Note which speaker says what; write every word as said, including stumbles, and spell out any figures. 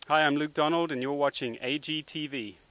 Speaker 1: Hi, I'm Luke Donald and you're watching A G T V.